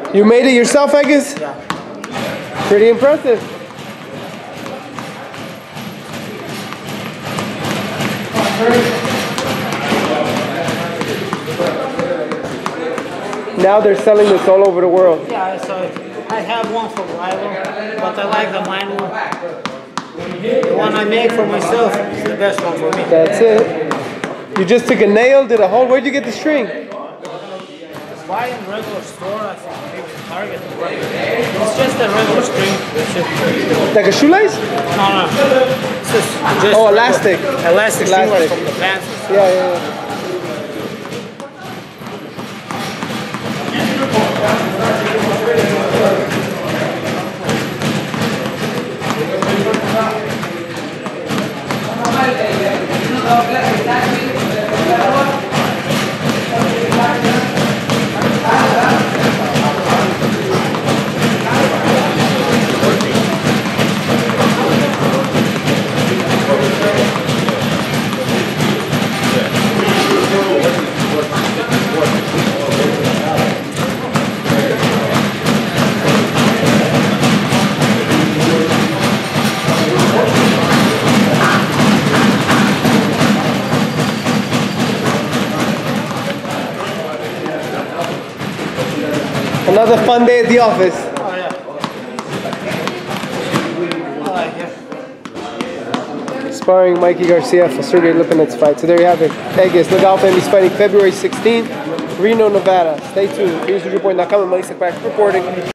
You made it yourself, Egis? Yeah. Pretty impressive. Now they're selling this all over the world. Yeah, so I have one for rival, but I like the manual. The one I make for myself is the best one for me. That's it. You just took a nail, did a hole. Where'd you get the string? Buy in regular store, I think, maybe Target. It's just a regular string. Like a shoelace? No. It's just oh, elastic. Elastic string like from the pants. Yeah. Another fun day at the office. Oh, yeah. I like it. Sparring Mikey Garcia for Sergey Lipinets fight. So there you have it. Egis, look out for him. He's fighting February 16th, Reno, Nevada. Stay tuned. EsNews Report.com and Elie Seckbach reporting.